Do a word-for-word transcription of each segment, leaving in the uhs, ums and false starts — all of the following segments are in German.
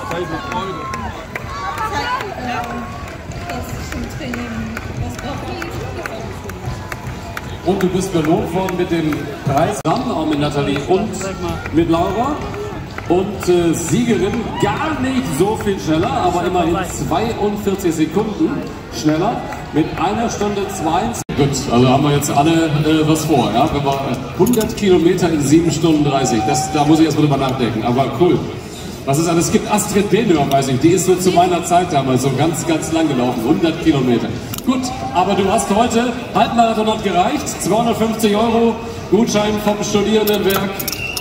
Zeit mit Freude. Und du bist belohnt worden mit dem Preis, auch mit Nathalie und mit Laura. Und äh, Siegerin gar nicht so viel schneller, aber immerhin zweiundvierzig Sekunden schneller mit einer Stunde zweiundzwanzig. Gut, also haben wir jetzt alle äh, was vor. Ja? Wenn wir hundert Kilometer in sieben Stunden dreißig, das, da muss ich erstmal drüber nachdenken, aber cool. Was es alles gibt, Astrid Benhör, weiß ich, die ist so zu meiner Zeit damals so ganz, ganz lang gelaufen, hundert Kilometer. Gut, aber du hast heute, Halbmarathon hat gereicht, zweihundertfünfzig Euro, Gutschein vom Studierendenwerk.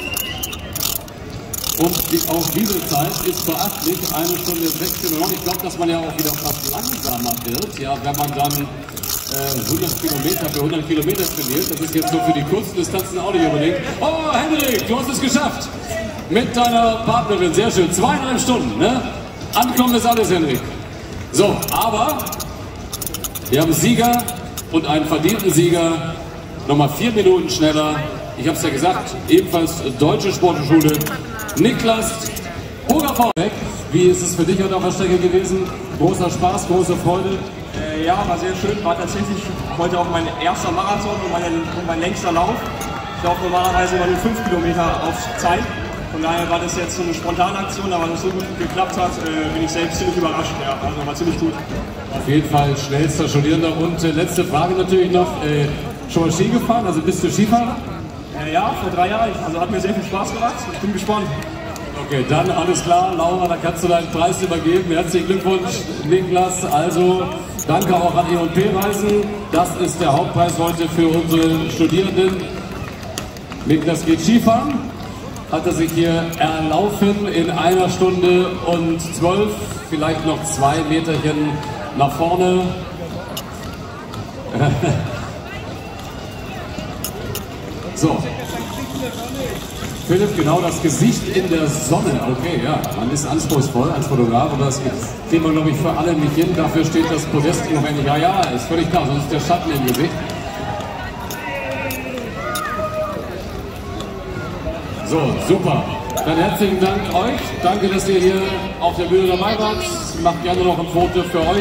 Und die, auch diese Zeit ist beachtlich, eine Stunde sechzehn Uhr. Ich glaube, dass man ja auch wieder fast langsamer wird, ja, wenn man dann äh, hundert Kilometer für hundert Kilometer trainiert. Das ist jetzt so für die kurzen Distanzen auch nicht unbedingt. Oh, Henrik, du hast es geschafft! Mit deiner Partnerin, sehr schön, zweieinhalb Stunden, ne? Ankommen ist alles, Henrik. So, aber wir haben einen Sieger und einen verdienten Sieger, nochmal vier Minuten schneller. Ich habe es ja gesagt, ebenfalls Deutsche Sportschule, Niklas Hogervorweg. Wie ist es für dich heute auf der Strecke gewesen? Großer Spaß, große Freude? Äh, ja, war sehr schön. War tatsächlich heute auch mein erster Marathon und, meine, und mein längster Lauf. Ich laufe normalerweise immer nur fünf Kilometer auf Zeit. Von daher war das jetzt so eine spontane Aktion, aber dass es so gut geklappt hat, äh, bin ich selbst ziemlich überrascht. Ja, also war ziemlich gut. Auf jeden Fall schnellster Studierender. Und äh, letzte Frage natürlich noch, äh, schon mal Ski gefahren? Also bist du Skifahrer? Äh, ja, vor drei Jahren. Also hat mir sehr viel Spaß gemacht. Ich bin gespannt. Okay, dann alles klar. Laura, da kannst du deinen Preis übergeben. Herzlichen Glückwunsch, Niklas. Also danke auch an E und P-Reisen. Das ist der Hauptpreis heute für unsere Studierenden. Niklas geht Skifahren. Hat er sich hier erlaufen in einer Stunde und zwölf, vielleicht noch zwei Meterchen nach vorne. So. Philipp, genau das Gesicht in der Sonne. Okay, ja, man ist anspruchsvoll als Fotograf und das kriegen wir, glaube ich, für alle nicht hin. Dafür steht das Podest im Moment. Ja, ja, ist völlig klar, sonst ist der Schatten im Gesicht. So, super. Dann herzlichen Dank euch. Danke, dass ihr hier auf der Bühne dabei wart. Macht gerne noch ein Foto für euch.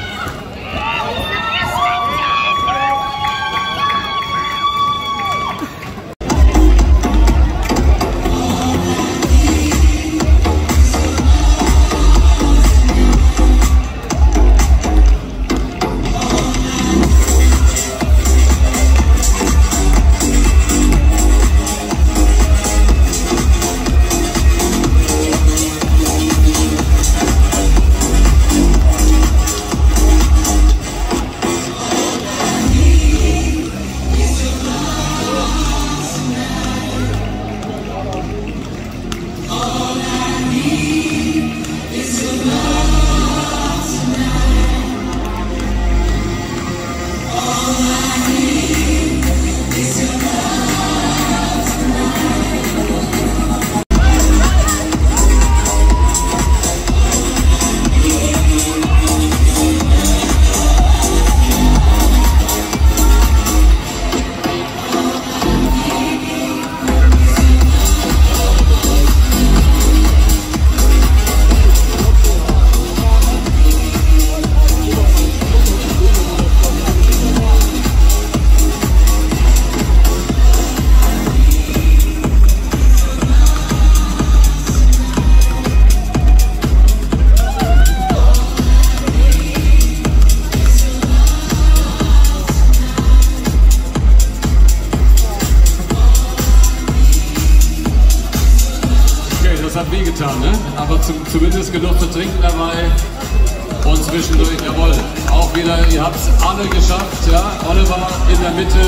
Das hat wehgetan, ne? Aber zum, zumindest genug zu trinken dabei und zwischendurch, jawohl, auch wieder, ihr habt es alle geschafft, ja? Oliver in der Mitte.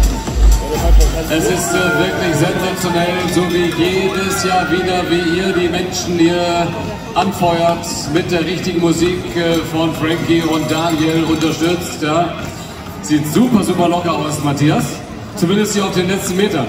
Es ist äh, wirklich sensationell, so wie jedes Jahr wieder, wie ihr die Menschen hier anfeuert, mit der richtigen Musik äh, von Frankie und Daniel unterstützt, ja? Sieht super, super locker aus, Matthias. Zumindest hier auf den letzten Metern.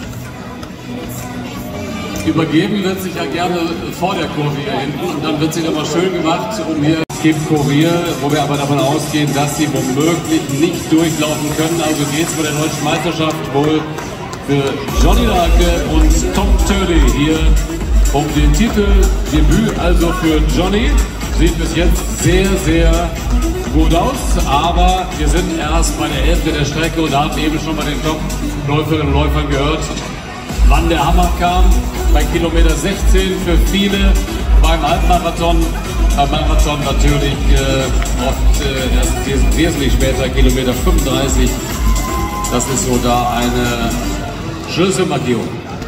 Übergeben wird sich ja gerne vor der Kurve hier hinten und dann wird sie nochmal schön gemacht, um hier Skip Kurier, wo wir aber davon ausgehen, dass sie womöglich nicht durchlaufen können. Also geht es bei der deutschen Meisterschaft wohl für Johnny Lake und Tom Turley hier um den Titel. Debüt also für Johnny. Sieht bis jetzt sehr, sehr gut aus, aber wir sind erst bei der Hälfte der Strecke und haben eben schon bei den Top-Läuferinnen und Läufern gehört, wann der Hammer kam. Bei Kilometer sechzehn für viele, beim Halbmarathon, beim Marathon natürlich äh, oft äh, erst wesentlich später, Kilometer fünfunddreißig. Das ist so da eine Schlüsselmarkierung.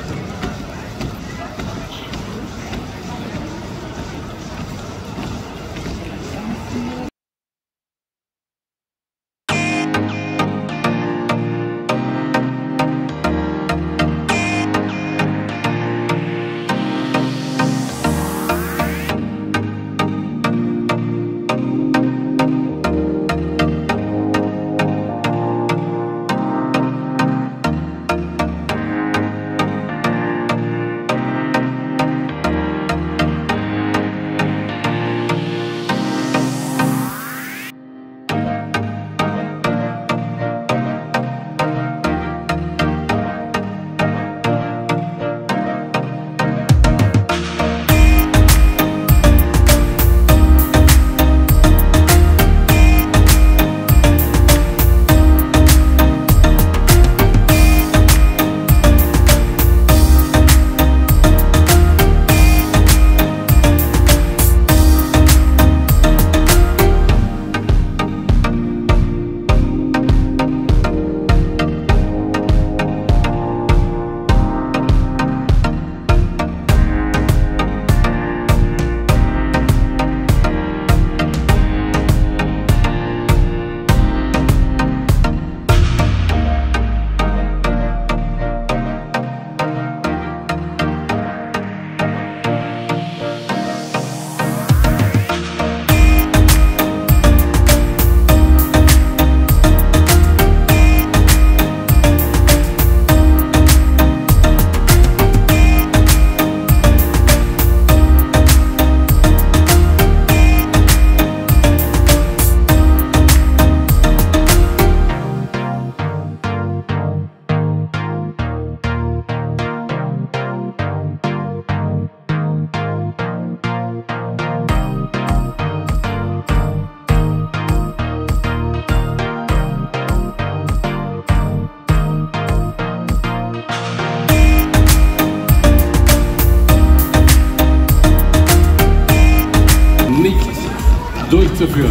Durchzuführen.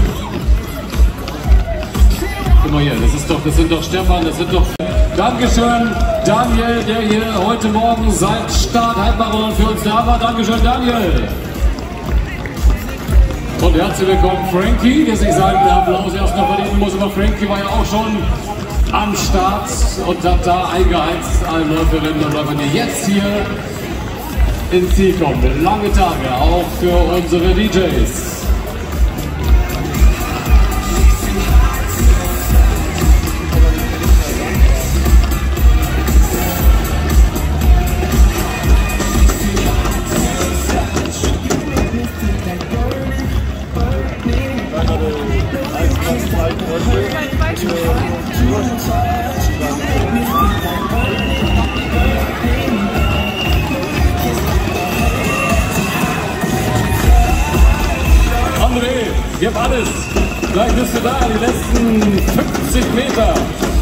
Guck mal hier, das ist doch, das sind doch Stefan, das sind doch. Dankeschön, Daniel, der hier heute Morgen seit Start Halbmarathon für uns da war. Dankeschön, Daniel. Und herzlich willkommen, Frankie, der sich seinen Applaus erst noch verdienen muss, aber Frankie war ja auch schon am Start und hat da eingeheizt alle Läuferinnen und Läufer, die jetzt hier ins Ziel kommen. Lange Tage, auch für unsere D Js. André, gib alles. Gleich bist du da, die letzten fünfzig Meter.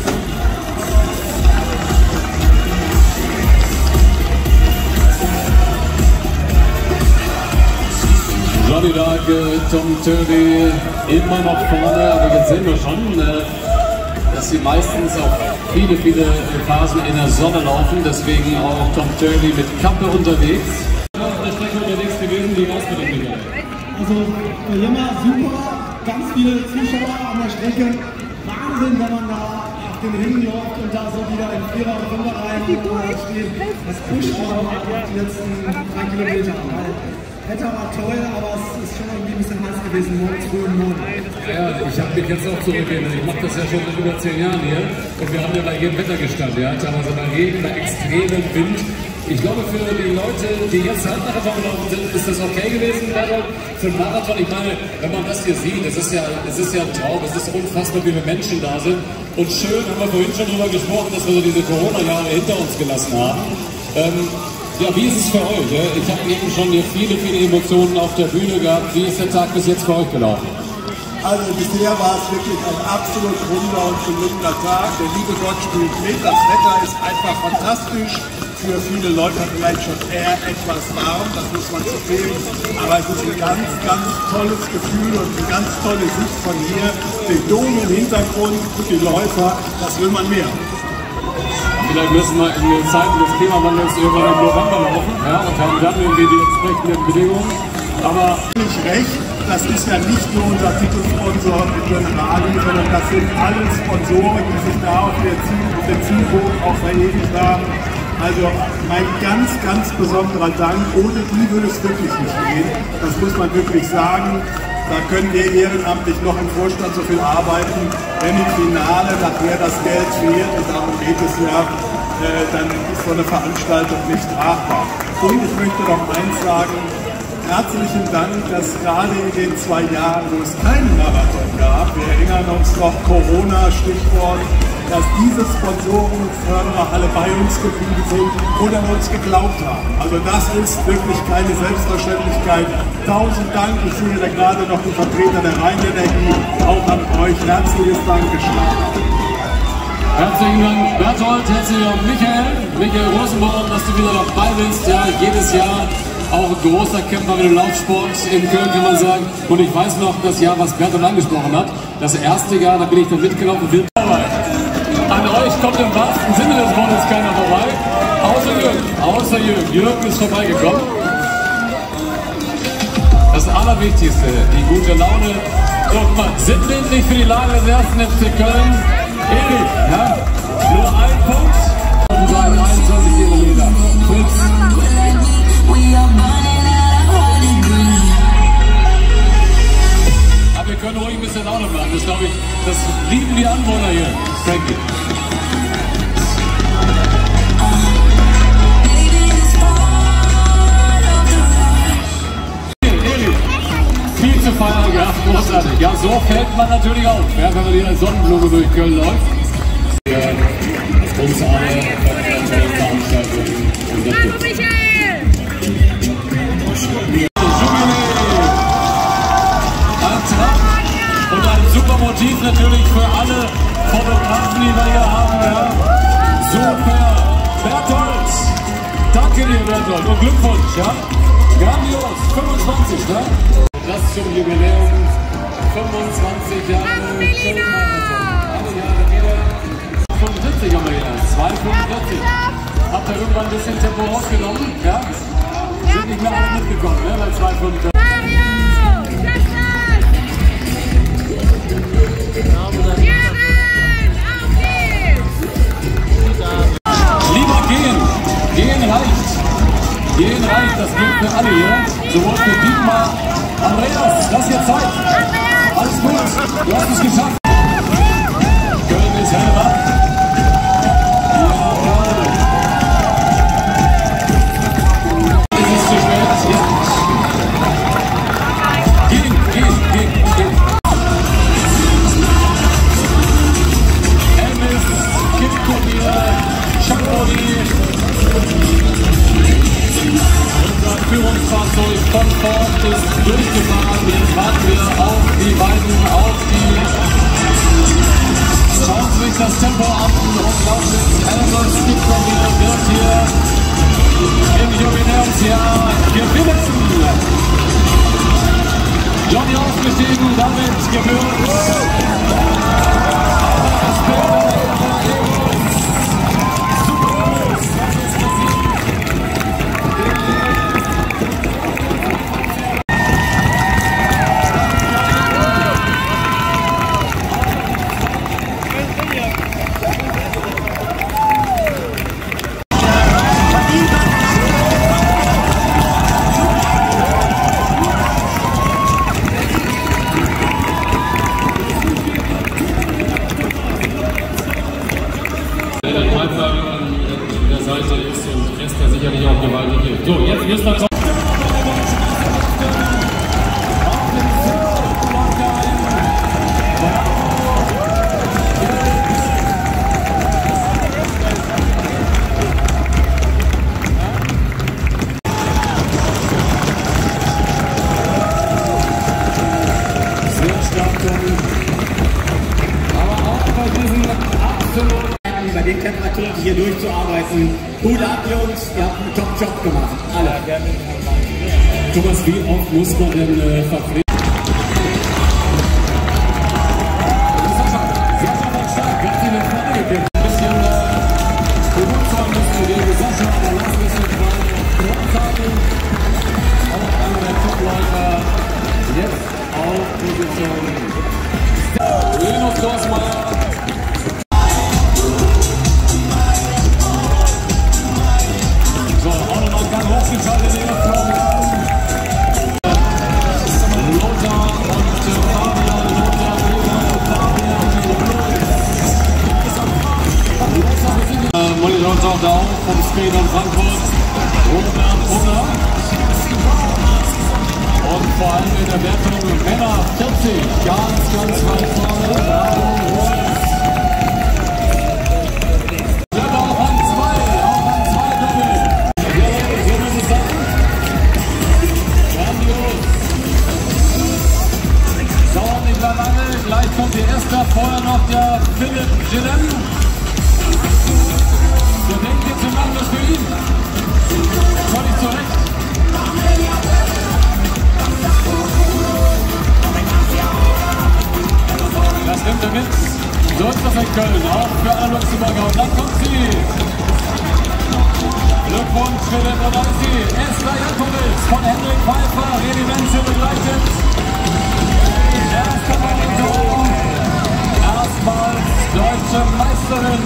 Johnny Darke, Tom Turley immer noch vorne, aber jetzt sehen wir schon, dass sie meistens auch viele, viele Phasen in der Sonne laufen, deswegen auch Tom Turley mit Kappe unterwegs. Auf der Strecke unterwegs gewesen, wie war's mit dem Michael? Also, immer super, ganz viele Zuschauer an der Strecke. Wahnsinn, wenn man da auf den Ringen läuft und da so wieder in Vierer- und Fünferreihen steht. Das pusht auch die letzten drei Kilometer. Wetter war toll, aber es ist schon irgendwie ein bisschen heiß gewesen, morgens früh und morgen. Ja, ich habe mich jetzt auch zurückgerinnert. Ich mache das ja schon seit über zehn Jahren hier. Und wir haben ja bei jedem Wetter gestanden. Ja, teilweise bei Regen, bei extremem Wind. Ich glaube, für die Leute, die jetzt Halbmarathon gelaufen sind, ist das okay gewesen. Für den Marathon, ich meine, wenn man das hier sieht, es ist ja, es ist ja ein Traum, es ist unfassbar, wie viele Menschen da sind. Und schön, haben wir vorhin schon darüber gesprochen, dass wir so diese Corona-Jahre hinter uns gelassen haben. Ähm, Ja, wie ist es für euch? Ich habe eben schon hier viele, viele Emotionen auf der Bühne gehabt. Wie ist der Tag bis jetzt für euch gelaufen? Also bisher war es wirklich ein absolut runder und gelungener Tag. Der liebe Gott spielt mit. Das Wetter ist einfach fantastisch. Für viele Leute vielleicht schon eher etwas warm, das muss man zugeben. Aber es ist ein ganz, ganz tolles Gefühl und eine ganz tolle Sicht von hier. Den Dom im Hintergrund, die Läufer, das will man mehr. Vielleicht müssen wir in den Zeiten des Klimawandels irgendwann im November laufen, ja, und haben dann irgendwie die entsprechenden Bedingungen. Aber nicht recht, das ist ja nicht nur unser Titelsponsor Generali, sondern das sind alle Sponsoren, die sich da auf der Ziel, auf der Zielbogen auch verewigt haben. Also mein ganz, ganz besonderer Dank, ohne die würde es wirklich nicht gehen. Das muss man wirklich sagen. Da können wir ehrenamtlich noch im Vorstand so viel arbeiten, wenn im Finale nachher das Geld fehlt, und darum geht es ja, äh, dann ist so eine Veranstaltung nicht tragbar. Und ich möchte noch eins sagen, herzlichen Dank, dass gerade in den zwei Jahren, wo es keinen Marathon gab, wir erinnern uns noch Corona, Stichwort, dass diese Sponsoren und Förderer alle bei uns geblieben sind oder uns geglaubt haben. Also das ist wirklich keine Selbstverständlichkeit. Tausend Dank, ich sehe da gerade noch die Vertreter der Rheinenergie, auch an euch herzliches Dankeschön. Herzlichen Dank Berthold, herzlichen Dank Michael, Michael Rosenbaum, dass du wieder dabei bist, ja, jedes Jahr. Auch ein großer Kämpfer mit dem Laufsport in Köln, kann man sagen. Und ich weiß noch das Jahr, was Berthold angesprochen hat. Das erste Jahr, da bin ich dann mitgelaufen, will dabei. An euch kommt im wahrsten Sinne des Wortes keiner vorbei. Außer Jürgen. Außer Jürgen. Jürgen ist vorbeigekommen. Das Allerwichtigste, die gute Laune. Und sinnbildlich für die Lage des ersten F C Köln. Erik, ja? Nur ein Punkt. Und seine einundzwanzig Kilometer. Kurz. Aber wir können ruhig ein bisschen Laune machen. Das glaube ich, das lieben die Anwohner hier. Frankie. Viel zu feiern gehabt, großartig. Ja, so fällt man natürlich auf, ja, wenn man hier als Sonnenblume durch Köln läuft. Ja, uns alle Veranstaltungen unterstützt. Und ein super Motiv natürlich für alle Fotografen, die wir hier haben. Ja. Super, Berthold, danke dir Berthold und Glückwunsch, ja. Grandios, fünfundzwanzig, ne? Das zum Jubiläum, fünfundzwanzig Jahre Köln-Marathon. Alle Jahre wieder. fünfundsiebzig haben wir hier, zwei fünfundvierzig. Habt ihr irgendwann ein bisschen Tempo rausgenommen, ja? Sind nicht mehr alle mitgekommen, ne, bei zwei fünfundvierzig. Lieber gehen, gehen reicht. Gehen reicht, das gilt für alle hier. Sowohl für Dietmar, Andreas, lass dir Zeit. Alles gut, du hast es geschafft. Köln ist hellwach. Es ist zu spät, ja. Gehen, gehen, gehen, gehen. Elvis, Kipkonier, Schakoni. Unser Führungsfahrzeug von Ford ist durchgefahren. Jetzt warten wir auf die beiden, auf die. Schauen Sie sich das Tempo an und laufen jetzt. Elvis Kipkonier wird hier im Jubiläumsjahr gewinnen. Johnny ausgestiegen, damit gebührt. sich hier durchzuarbeiten. Hut ab, Jungs, ihr habt einen Top-Job gemacht. Alle. Thomas, wie oft muss man denn äh, verpflichten? Linus Dorsmeier. So, auch nochmal ganz hochgeschaltet in der Frau. Lothar und Fabian, Lothar, Fabian, Monitor taucht auf vom Skate in Frankfurt. Robert Brunner. Und vor allem in der Wertung Männer vierzig, ganz, ganz weit vorne. Selber auch an zwei, auch an zwei Doppel. Ja, so muss es sein. Grandios. Dauert nicht mehr lange, gleich kommt die Esther, vorher noch der Philipp Gillen. Der denkt jetzt im Land für ihn. Völlig zurecht. Das nimmt er mit. So ist das in Köln, auch für alle Luxemburger. Und dann kommt sie. Glückwunsch, Philipp, und da ist sie. Esther Jakowitz von Hendrik Pfeiffer, Redimenze begleitet. Erster Monitor. Erstmals deutsche Meisterin.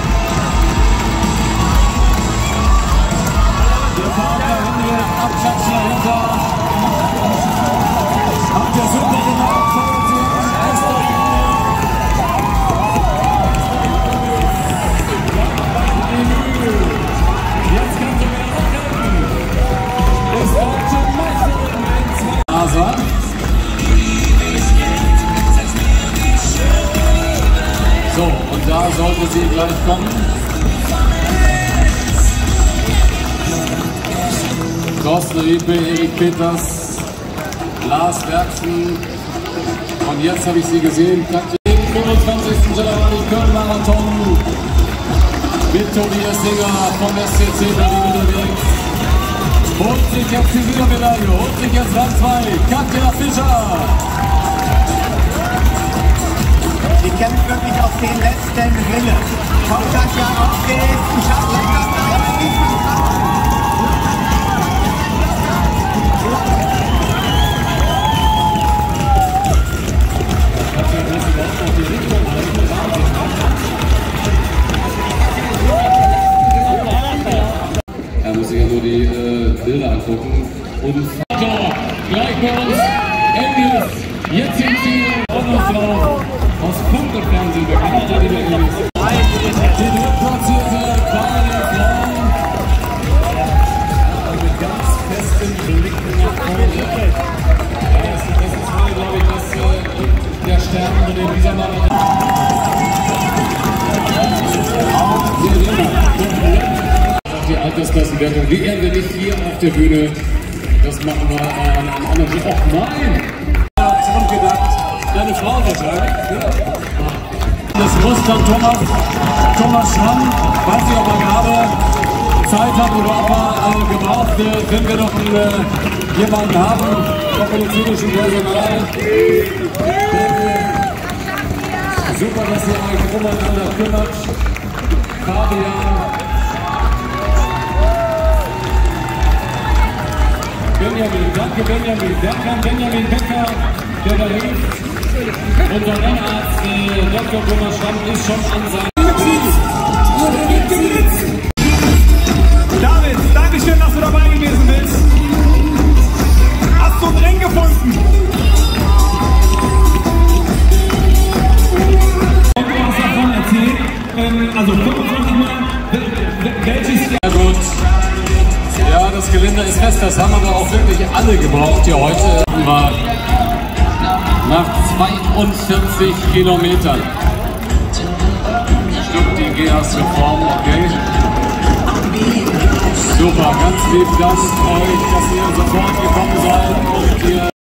Der Vater Hendrik Abschatz dahinter. Habt ihr super gemacht, Esther. Jetzt kann sie wieder angreifen. Ist deutsche Meisterin in zwei. Asa. So, und da sollte sie gleich kommen. Thorsten Riepe, Erik Peters, Lars Werksen. Und jetzt habe ich sie gesehen, Katja, fünfundzwanzigsten Januar Köln-Marathon. Mit Tobias Singer vom S C C Berlin unterwegs. Holt sich jetzt die Siegermedaille, holt sich jetzt Rang zwei, Katja Fischer. Sie kämpft wirklich auf den letzten Wille. Komm Katja, auf geht's, ich hab lecker Da muss ich ja nur die äh, Bilder angucken. Und gleich bei uns Engels. Jetzt sind sie Ordnungsfrau aus Punktefernsehen bekannt. Die drittplatzierte kleine Frau. Mit ganz festen Blicken nach vorne. Das, das ist mal, glaube ich, das, äh, der Stern von dem dieser Marathon. Die Altersklassenwertung, die ehren wir nicht hier auf der Bühne. Das machen wir äh, an einem anderen Ort. Och nein! Zurückgedacht, deine Frau wahrscheinlich. Ja. Das muss dann Thomas, Thomas Schramm, weiß nicht, ob er gerade Zeit hat oder ob er äh, gebraucht, äh, wenn wir noch einen, äh, jemanden haben vom medizinischen Personal. Super, dass ihr euch umeinander kümmert. Fabian. Benjamin, danke Benjamin. Danke an Benjamin Becker, der da hilft. Unser Rennarzt, äh, Doktor Thomas Schramm, ist schon an seinem Ziel. David, danke schön, dass du dabei gewesen bist. Hast du einen Ring gefunden? Ich will was davon erzählen. Ähm, also fünfundzwanzig Mal. Welches Jahr? Ja gut. Ja, das Geländer ist fest, das haben aber auch wirklich alle gebraucht hier heute. War nach zweiundvierzig Kilometern. Stimmt die G H-Reform, okay. Super, ganz lieb Dank euch, dass ihr sofort gekommen seid und